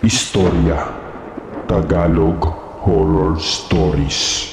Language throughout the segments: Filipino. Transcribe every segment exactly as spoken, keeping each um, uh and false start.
Istorya Tagalog Horror Stories.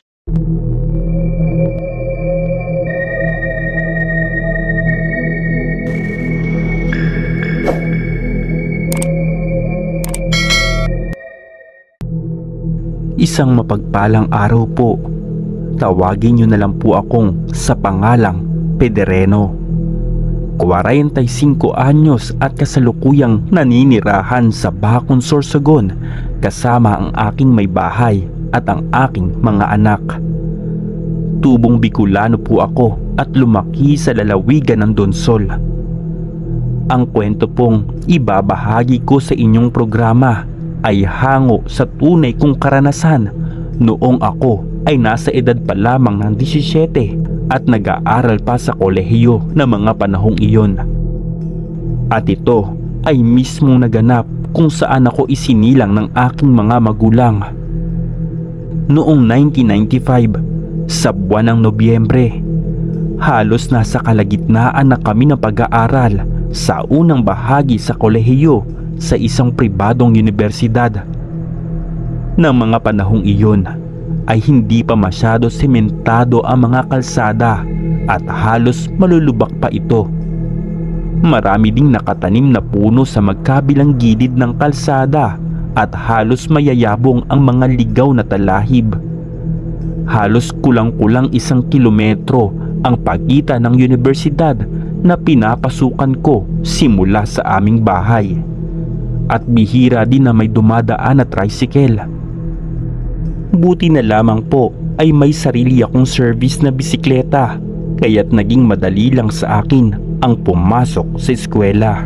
Isang mapagpalang araw po. Tawagin niyo na lang po akong sa pangalang Pedereno. forty-five anyos at kasalukuyang naninirahan sa Bacon, Sorsogon kasama ang aking may bahay at ang aking mga anak. Tubong Bicolano po ako at lumaki sa lalawigan ng Donsol. Ang kwento pong ibabahagi ko sa inyong programa ay hango sa tunay kong karanasan noong ako ay nasa edad pa lamang ng seventeen at nag-aaral pa sa kolehiyo na mga panahong iyon. At ito ay mismong naganap kung saan ako isinilang ng aking mga magulang. Noong nineteen ninety-five, sa buwan ng Nobyembre, halos nasa kalagitnaan na kami ng pag-aaral sa unang bahagi sa kolehiyo sa isang pribadong universidad. Nang mga panahong iyon ay hindi pa masyado sementado ang mga kalsada at halos malulubak pa ito. Marami ding nakatanim na puno sa magkabilang gilid ng kalsada at halos mayayabong ang mga ligaw na talahib. Halos kulang-kulang isang kilometro ang pagitan ng universidad na pinapasukan ko simula sa aming bahay. At bihira din na may dumadaan na tricycle. Buti na lamang po ay may sarili akong service na bisikleta, kaya't naging madali lang sa akin ang pumasok sa eskwela.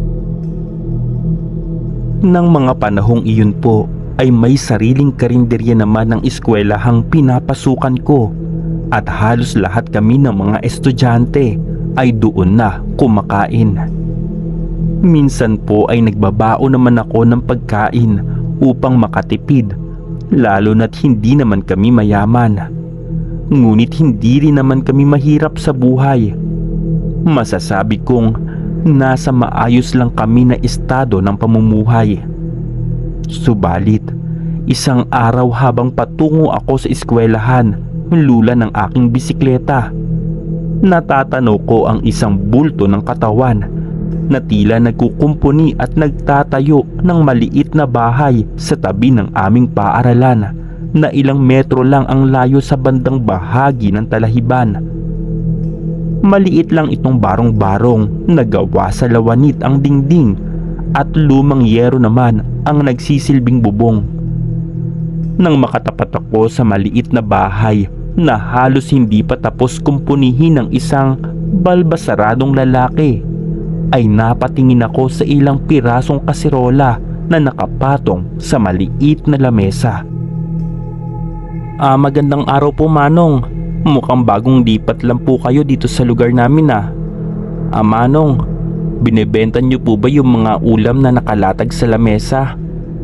Nang mga panahong iyon po ay may sariling karinderya naman ng eskwelahang pinapasukan ko at halos lahat kami ng mga estudyante ay doon na kumakain. Minsan po ay nagbabao naman ako ng pagkain upang makatipid, lalo na't hindi naman kami mayaman. Ngunit hindi rin naman kami mahirap sa buhay. Masasabi kong nasa maayos lang kami na estado ng pamumuhay. Subalit, isang araw habang patungo ako sa eskwelahan, lula ng aking bisikleta, natatanaw ko ang isang bulto ng katawan na tila nagkukumpuni at nagtatayo ng maliit na bahay sa tabi ng aming paaralan na ilang metro lang ang layo sa bandang bahagi ng talahiban. Maliit lang itong barong-barong na gawa sa lawanit ang dingding at lumang yero naman ang nagsisilbing bubong. Nang makatapat ako sa maliit na bahay na halos hindi pa tapos kumpunihin ng isang balbasaradong lalaki, ay napatingin ako sa ilang pirasong kaserola na nakapatong sa maliit na lamesa. Ah, magandang araw po, Manong. Mukhang bagong lipat lang po kayo dito sa lugar namin ah. Ah, Manong, binebenta niyo po ba yung mga ulam na nakalatag sa lamesa?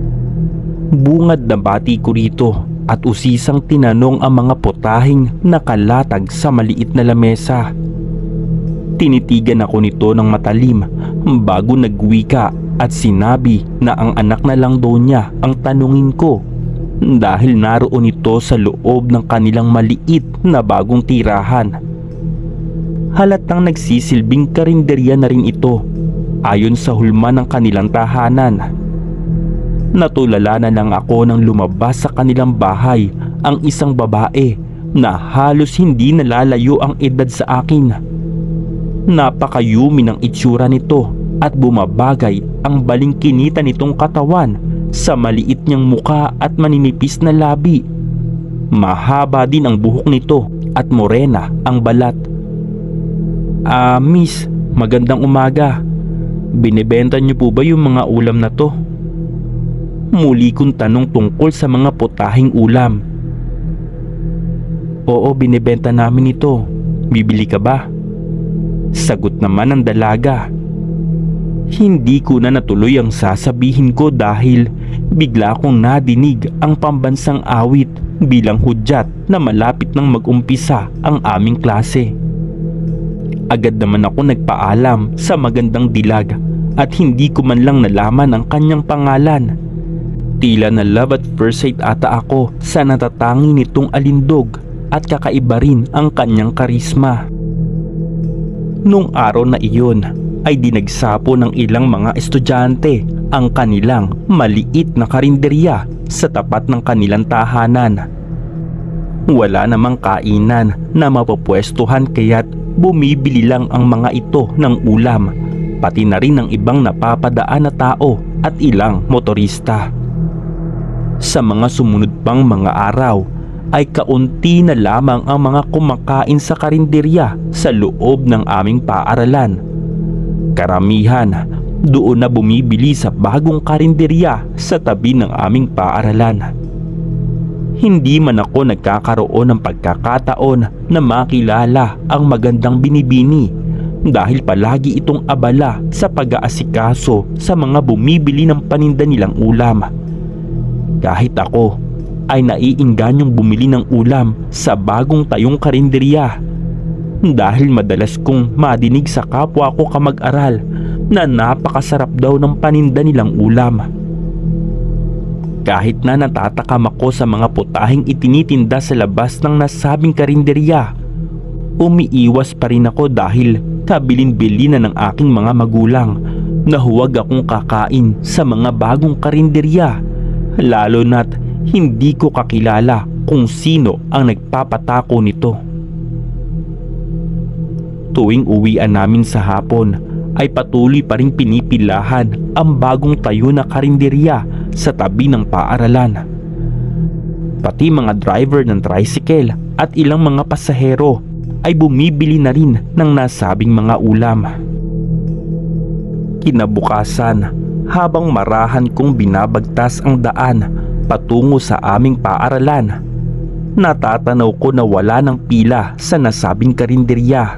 Bungad na bati ko rito at usisang tinanong ang mga putahing nakalatag sa maliit na lamesa. Tinitigan ako nito ng matalim bago nagwika at sinabi na ang anak na lang daw niya ang tanungin ko dahil naroon ito sa loob ng kanilang maliit na bagong tirahan. Halatang nagsisilbing karinderya na rin ito ayon sa hulma ng kanilang tahanan. Natulala na lang ako nang lumabas sa kanilang bahay ang isang babae na halos hindi nalalayo ang edad sa akin. Napakayumi ng itsura nito at bumabagay ang balingkinita nitong katawan sa maliit niyang muka at maninipis na labi. Mahaba din ang buhok nito at morena ang balat. Ah, miss, magandang umaga. Binebenta niyo po ba yung mga ulam na to? Muli kong tanong tungkol sa mga putahing ulam. Oo, binebenta namin ito. Bibili ka ba? Sagot naman ng dalaga. Hindi ko na natuloy ang sasabihin ko dahil bigla kong nadinig ang pambansang awit bilang hudyat na malapit nang mag-umpisa ang aming klase. Agad naman ako nagpaalam sa magandang dilag at hindi ko man lang nalaman ang kanyang pangalan. Tila na love at first sight ata ako sa natatangi nitong alindog at kakaiba rin ang kanyang karisma. Nung araw na iyon ay dinagsapo ng ilang mga estudyante ang kanilang maliit na karinderya sa tapat ng kanilang tahanan. Wala namang kainan na mapupwestuhan kaya't bumibili lang ang mga ito ng ulam, pati na rin ng ibang napapadaan na tao at ilang motorista. Sa mga sumunod pang mga araw ay kaunti na lamang ang mga kumakain sa karinderya sa loob ng aming paaralan. Karamihan doon na bumibili sa bagong karinderya sa tabi ng aming paaralan. Hindi man ako nagkakaroon ng pagkakataon na makilala ang magandang binibini dahil palagi itong abala sa pag-aasikaso sa mga bumibili ng paninda nilang ulam. Kahit ako ay naiingganyong bumili ng ulam sa bagong tayong karinderya dahil madalas kong madinig sa kapwa ko kamag-aral na napakasarap daw ng paninda nilang ulam. Kahit na natatakam ako sa mga putahing itinitinda sa labas ng nasabing karinderya, umiiwas pa rin ako dahil kabilin-bili na ng aking mga magulang na huwag akong kakain sa mga bagong karinderya, lalo na't hindi ko kakilala kung sino ang nagpapatako nito. Tuwing uwian namin sa hapon ay patuloy pa ring pinipilahan ang bagong tayo na karinderya sa tabi ng paaralan. Pati mga driver ng tricycle at ilang mga pasahero ay bumibili na rin ng nasabing mga ulam. Kinabukasan, habang marahan kong binabagtas ang daan patungo sa aming paaralan, natatanaw ko na wala ng pila sa nasabing karinderya.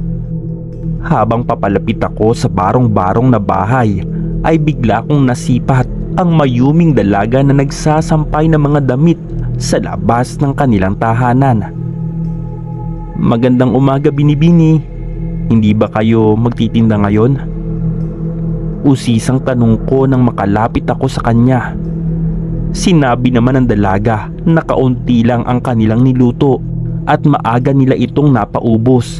Habang papalapit ako sa barong-barong na bahay ay bigla kong nasipat ang mayuming dalaga na nagsasampay ng mga damit sa labas ng kanilang tahanan. Magandang umaga, Binibini. Hindi ba kayo magtitinda ngayon? Usisang tanong ko nang makalapit ako sa kanya. Sinabi naman ng dalaga na kaunti lang ang kanilang niluto at maaga nila itong napaubos.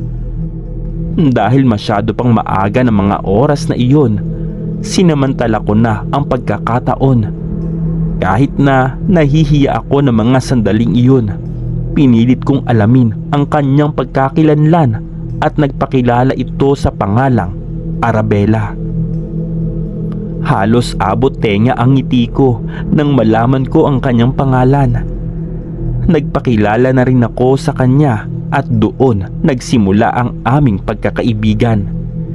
Dahil masyado pang maaga ng mga oras na iyon, sinamantala ko na ang pagkakataon. Kahit na nahihiya ako ng mga sandaling iyon, pinilit kong alamin ang kanyang pagkakilanlan at nagpakilala ito sa pangalang Arabella. Halos abot tenga ang ngiti ko nang malaman ko ang kanyang pangalan. Nagpakilala na rin ako sa kanya at doon nagsimula ang aming pagkakaibigan.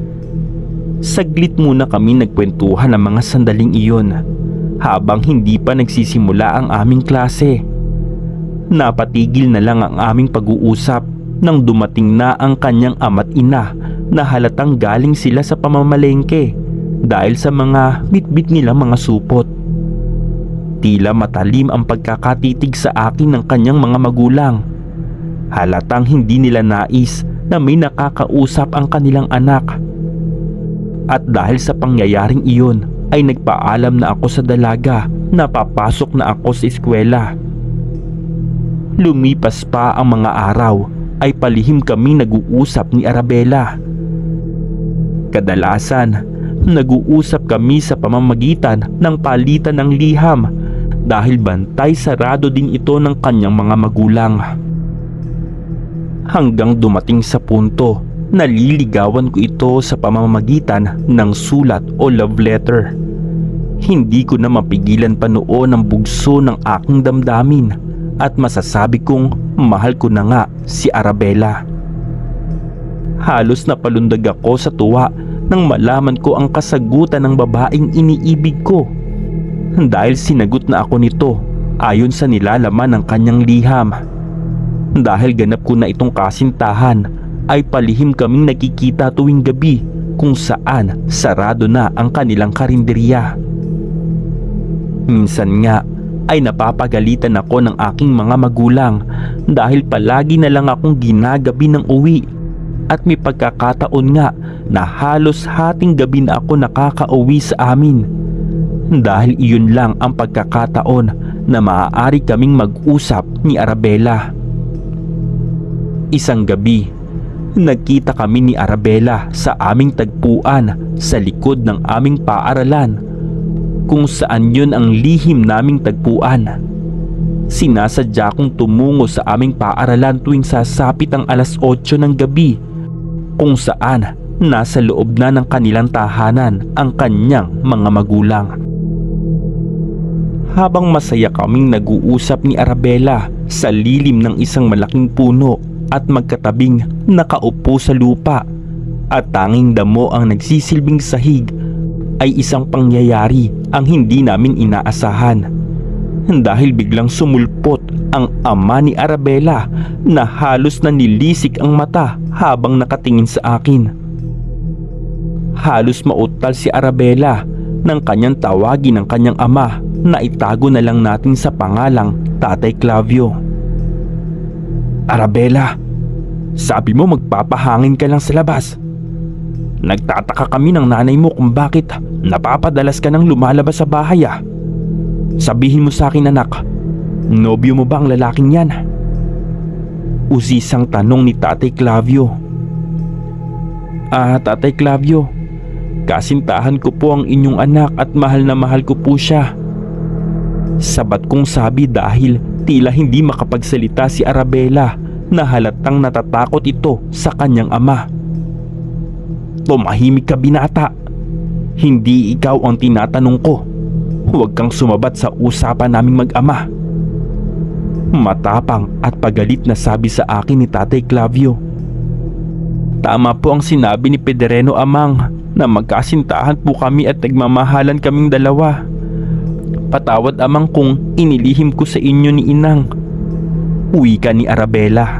Saglit muna kami nagkwentuhan ng mga sandaling iyon habang hindi pa nagsisimula ang aming klase. Napatigil na lang ang aming pag-uusap nang dumating na ang kanyang ama't ina na halatang galing sila sa pamamalengke dahil sa mga bitbit nilang mga supot. Tila matalim ang pagkakatitig sa akin ng kanyang mga magulang. Halatang hindi nila nais na may nakakausap ang kanilang anak. At dahil sa pangyayaring iyon ay nagpaalam na ako sa dalaga na papasok na ako sa eskwela. Lumipas pa ang mga araw ay palihim kami nag-uusap ni Arabella. Kadalasan, nag-uusap kami sa pamamagitan ng palitan ng liham dahil bantay sarado din ito ng kanyang mga magulang. Hanggang dumating sa punto na liligawan ko ito sa pamamagitan ng sulat o love letter. Hindi ko na mapigilan pa noon ang bugso ng aking damdamin at masasabi kong mahal ko na nga si Arabella. Halos napalundag ako sa tuwa nang malaman ko ang kasagutan ng babaeng iniibig ko dahil sinagot na ako nito ayon sa nilalaman ng kanyang liham. Dahil ganap ko na itong kasintahan ay palihim kaming nakikita tuwing gabi kung saan sarado na ang kanilang karinderya. Minsan nga ay napapagalitan ako ng aking mga magulang dahil palagi na lang akong ginagabi ng uwi at may pagkakataon nga na halos hating gabi na ako nakakauwi sa amin. dahil iyon lang ang pagkakataon na maaari kaming mag-usap ni Arabella. Isang gabi, nagkita kami ni Arabella sa aming tagpuan sa likod ng aming paaralan, kung saan yun ang lihim naming tagpuan. Sinasadya kong tumungo sa aming paaralan tuwing sasapit ang alas otso ng gabi, kung saan nasa loob na ng kanilang tahanan ang kanyang mga magulang. Habang masaya kaming nag-uusap ni Arabella sa lilim ng isang malaking puno at magkatabing nakaupo sa lupa, at tanging damo ang nagsisilbing sahig, ay isang pangyayari ang hindi namin inaasahan, dahil biglang sumulpot ang ama ni Arabella na halos nanilisik ang mata habang nakatingin sa akin. Halos mautal si Arabella nang kanyang tawagin ang kanyang ama na itago na lang natin sa pangalang Tatay Clavio. "Arabella, sabi mo magpapahangin ka lang sa labas. Nagtataka kami ng nanay mo kung bakit napapadalas ka nang lumalabas sa bahay ah. Sabihin mo sa akin anak, nobyo mo ba ang lalaking yan?" Usisang tanong ni Tatay Clavio. "Ah, Tatay Clavio, kasintahan ko po ang inyong anak at mahal na mahal ko po siya." Sabat kong sabi dahil tila hindi makapagsalita si Arabella na halatang natatakot ito sa kanyang ama. "Tumahimik ka binata. Hindi ikaw ang tinatanong ko. Huwag kang sumabat sa usapan naming mag-ama." Matapang at pagalit na sabi sa akin ni Tatay Clavio. "Tama po ang sinabi ni Pedereno Amang na magkasintahan po kami at nagmamahalan kaming dalawa. Patawad Amang kung inilihim ko sa inyo ni Inang." Wika ni Arabella.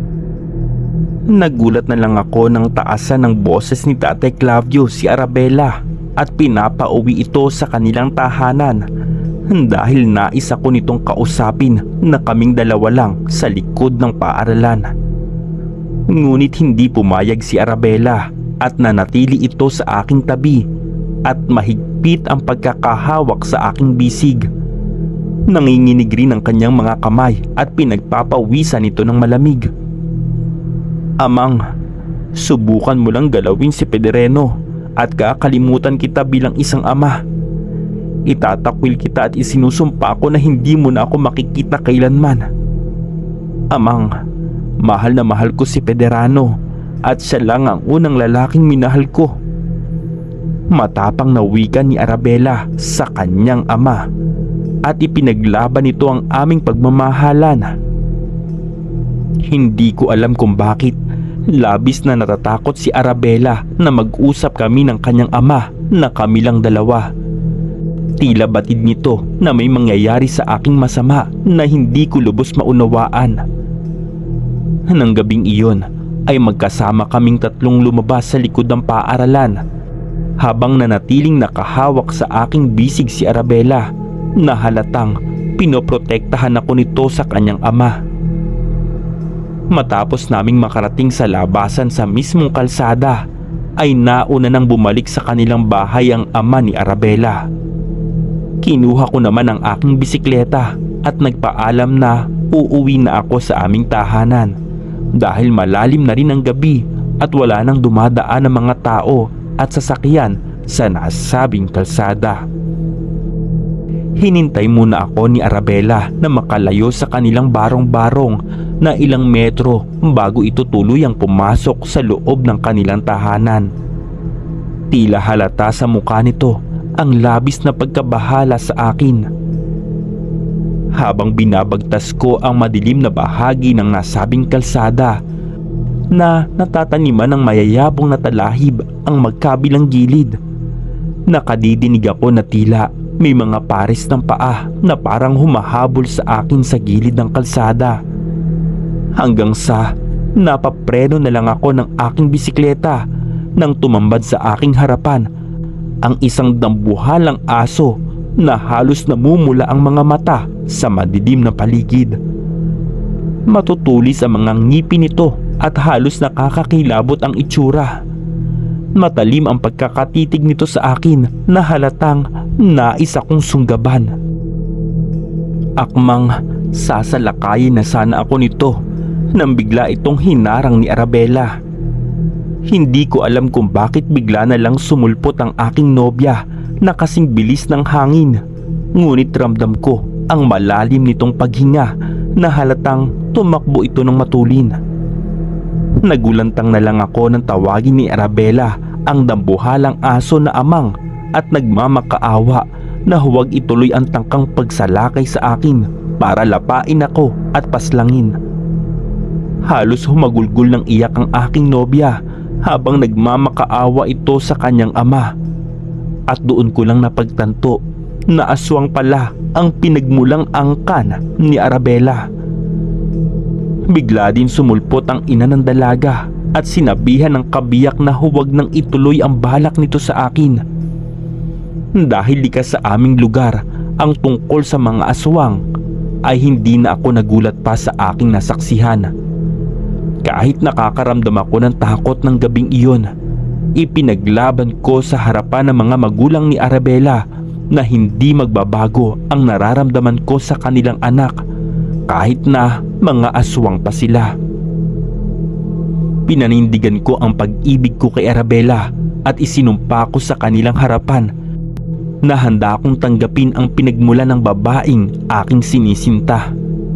Nagulat na lang ako nang taasan ng boses ni Tatay Clavio si Arabella at pinapauwi ito sa kanilang tahanan, dahil nais ako nitong kausapin na kaming dalawa lang sa likod ng paaralan. Ngunit hindi pumayag si Arabella at nanatili ito sa aking tabi at mahigpit ang pagkakahawak sa aking bisig. Nanginginig rin ang kanyang mga kamay at pinagpapawisan ito ng malamig. "Amang, subukan mo lang galawin si Pedereno at kakalimutan kita bilang isang ama. Itatakwil kita at isinusumpa ko na hindi mo na ako makikita kailanman. Amang, mahal na mahal ko si Pederano at siya lang ang unang lalaking minahal ko." Matapang na wika ni Arabella sa kanyang ama at ipinaglaban nito ang aming pagmamahalan. Hindi ko alam kung bakit labis na natatakot si Arabella na mag-usap kami ng kanyang ama na kami lang dalawa. Tila batid nito na may mangyayari sa aking masama na hindi ko lubos maunawaan. Nang gabing iyon ay magkasama kaming tatlong lumabas sa likod ng paaralan, habang nanatiling nakahawak sa aking bisig si Arabella na halatang pinoprotektahan ako nito sa kanyang ama. Matapos naming makarating sa labasan sa mismong kalsada, ay nauna nang bumalik sa kanilang bahay ang ama ni Arabella. Kinuha ko naman ang aking bisikleta at nagpaalam na uuwi na ako sa aming tahanan, dahil malalim na rin ang gabi at wala nang dumadaan ng mga tao at sasakyan sa nasabing kalsada. Hinintay muna ako ni Arabella na makalayo sa kanilang barong-barong na ilang metro bago ito tuluyang pumasok sa loob ng kanilang tahanan. Tila halata sa mukha nito ang labis na pagkabahala sa akin. Habang binabagtas ko ang madilim na bahagi ng nasabing kalsada na natataniman ng mayayabong na talahib ang magkabilang gilid, nakadidinig ako na tila may mga pares ng paa na parang humahabol sa akin sa gilid ng kalsada. Hanggang sa napapreno na lang ako ng aking bisikleta nang tumambad sa aking harapan ang isang dambuhalang aso na halos namumula ang mga mata sa madidim na paligid. Matutulis ang mga ngipin nito at halos nakakakilabot ang itsura. Matalim ang pagkakatitig nito sa akin na halatang nais akong sunggaban. Akmang sasalakayin na sana ako nito nang bigla itong hinarang ni Arabella. Hindi ko alam kung bakit bigla na lang sumulpot ang aking nobya na kasing bilis ng hangin. Ngunit ramdam ko ang malalim nitong paghinga na halatang tumakbo ito ng matulin. Nagulantang na lang ako nang tawagin ni Arabella ang dambuhalang aso na amang at nagmamakaawa na huwag ituloy ang tangkang pagsalakay sa akin para lapain ako at paslangin. Halos humagulgol ng iyak ang aking nobya habang nagmamakaawa ito sa kanyang ama. At doon ko lang napagtanto na aswang pala ang pinagmulang angkan ni Arabella. Bigla din sumulpot ang ina ng dalaga at sinabihan ng kabiyak na huwag nang ituloy ang balak nito sa akin. Dahil likas sa aming lugar ang tungkol sa mga aswang, ay hindi na ako nagulat pa sa aking nasaksihan. Kahit nakakaramdam ako ng takot ng gabing iyon, ipinaglaban ko sa harapan ng mga magulang ni Arabella na hindi magbabago ang nararamdaman ko sa kanilang anak kahit na mga aswang pa sila. Pinanindigan ko ang pag-ibig ko kay Arabella at isinumpa ko sa kanilang harapan na handa akong tanggapin ang pinagmula ng babaeng aking sinisinta.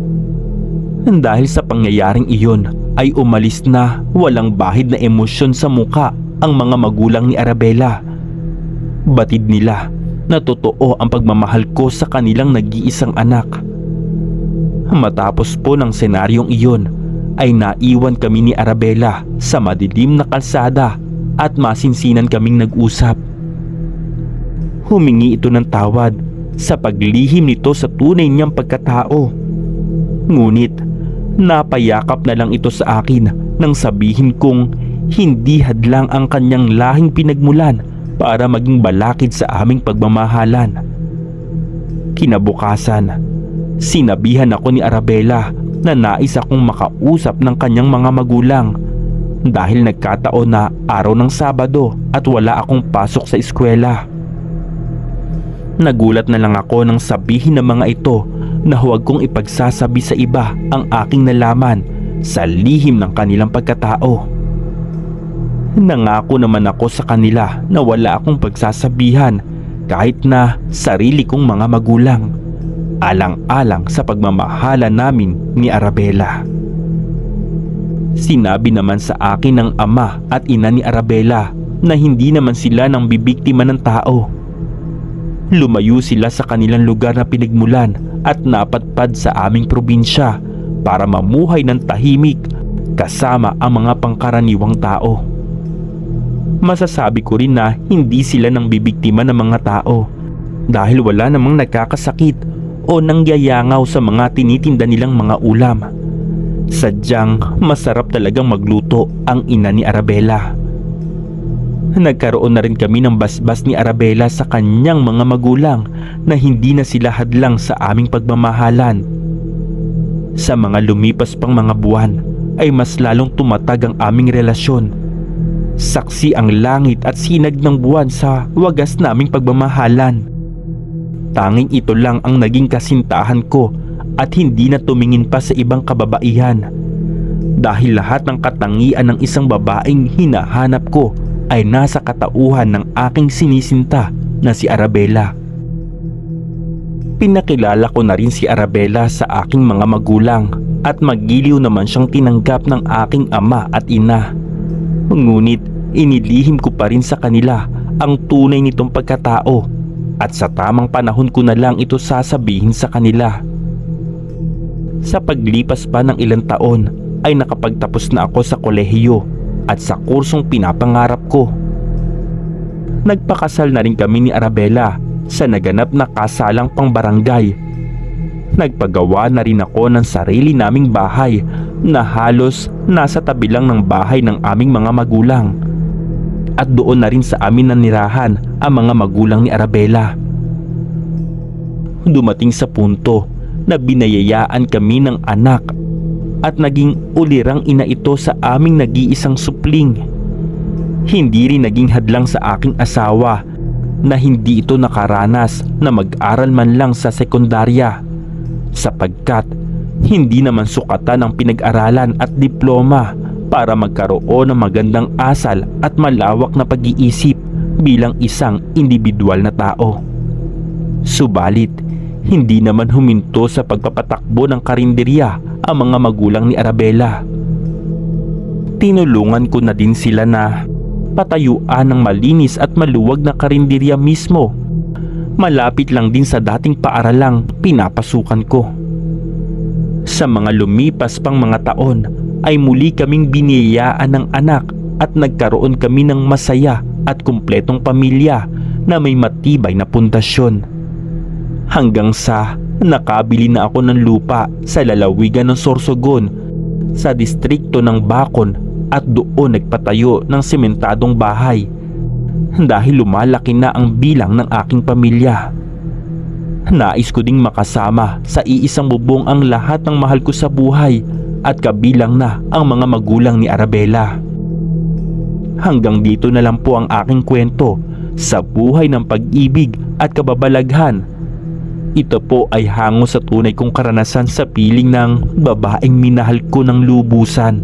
Dahil sa pangyayaring iyon ay umalis na walang bahid na emosyon sa muka ang mga magulang ni Arabella. Batid nila na totoo ang pagmamahal ko sa kanilang nag-iisang anak. Matapos po ng senaryong iyon ay naiwan kami ni Arabella sa madilim na kalsada at masinsinan kaming nag-usap. Humingi ito ng tawad sa paglihim nito sa tunay niyang pagkatao. Ngunit napayakap na lang ito sa akin nang sabihin kong hindi hadlang ang kanyang lahing pinagmulan para maging balakid sa aming pagmamahalan. Kinabukasan, sinabihan ako ni Arabella na nais akong makausap ng kanyang mga magulang dahil nagkataon na araw ng Sabado at wala akong pasok sa eskwela. Nagulat na lang ako nang sabihin ng mga ito na huwag kong ipagsasabi sa iba ang aking nalaman sa lihim ng kanilang pagkatao. Nangako naman ako sa kanila na wala akong pagsasabihan kahit na sarili kong mga magulang, alang-alang sa pagmamahala namin ni Arabella. Sinabi naman sa akin ng ama at ina ni Arabella na hindi naman sila nang bibiktima ng tao. Lumayo sila sa kanilang lugar na pinagmulan at napadpad sa aming probinsya para mamuhay ng tahimik kasama ang mga pangkaraniwang tao. Masasabi ko rin na hindi sila nang bibiktima ng mga tao dahil wala namang nagkakasakit o nangyayangaw sa mga tinitinda nilang mga ulam. Sadyang masarap talagang magluto ang ina ni Arabella. Nagkaroon na rin kami ng basbas ni Arabella sa kanyang mga magulang na hindi na sila hadlang sa aming pagmamahalan. Sa mga lumipas pang mga buwan ay mas lalong tumatag ang aming relasyon. Saksi ang langit at sinag ng buwan sa wagas naming pagmamahalan. Tanging ito lang ang naging kasintahan ko at hindi na tumingin pa sa ibang kababaihan. Dahil lahat ng katangian ng isang babaeng hinahanap ko ay nasa katauhan ng aking sinisinta na si Arabella. Pinakilala ko na rin si Arabella sa aking mga magulang at magiliw naman siyang tinanggap ng aking ama at ina. Ngunit inilihim ko pa rin sa kanila ang tunay nitong pagkatao at sa tamang panahon ko na lang ito sasabihin sa kanila. Sa paglipas pa ng ilang taon ay nakapagtapos na ako sa kolehiyo at sa kursong pinapangarap ko. Nagpakasal na rin kami ni Arabella sa naganap na kasalang pangbarangay. Nagpagawa na rin ako ng sarili naming bahay na halos nasa tabi lang ng bahay ng aming mga magulang. At doon na rin sa amin nanirahan ang mga magulang ni Arabella. Dumating sa punto na binayayaan kami ng anak at naging ulirang ina ito sa aming nag-iisang supling. Hindi rin naging hadlang sa aking asawa na hindi ito nakaranas na mag-aral man lang sa sekundarya, sapagkat hindi naman sukatan ang pinag-aralan at diploma para magkaroon ng magandang asal at malawak na pag-iisip bilang isang individual na tao. Subalit, hindi naman huminto sa pagpapatakbo ng karinderya ang mga magulang ni Arabella. Tinulungan ko na din sila na patayuan ng malinis at maluwag na karinderya mismo. Malapit lang din sa dating paaralang pinapasukan ko. Sa mga lumipas pang mga taon ay muli kaming biniyayaan ng anak at nagkaroon kami ng masaya at kumpletong pamilya na may matibay na pundasyon. Hanggang sa nakabili na ako ng lupa sa lalawigan ng Sorsogon sa distrikto ng Bacon at doon nagpatayo ng sementadong bahay dahil lumalaki na ang bilang ng aking pamilya. Nais ko ding makasama sa iisang bubong ang lahat ng mahal ko sa buhay at kabilang na ang mga magulang ni Arabella. Hanggang dito na lang po ang aking kwento sa buhay ng pag-ibig at kababalaghan. Ito po ay hango sa tunay kong karanasan sa piling ng babaeng minahal ko ng lubusan.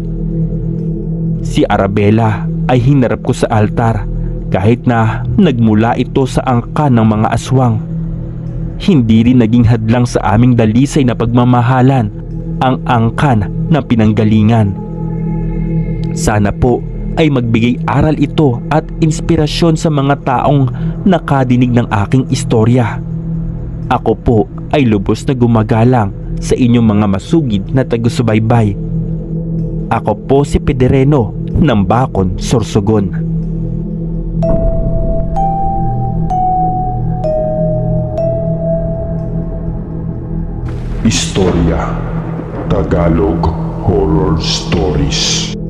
Si Arabella ay hinarap ko sa altar kahit na nagmula ito sa angkan ng mga aswang. Hindi rin naging hadlang sa aming dalisay na pagmamahalan ang angkan na pinanggalingan. Sana po ay magbigay aral ito at inspirasyon sa mga taong nakadinig ng aking istorya. Ako po ay lubos na gumagalang sa inyong mga masugid na tagusubaybay. Ako po si Pedereno ng Bacon, Sorsogon. Istorya Tagalog Horror Stories.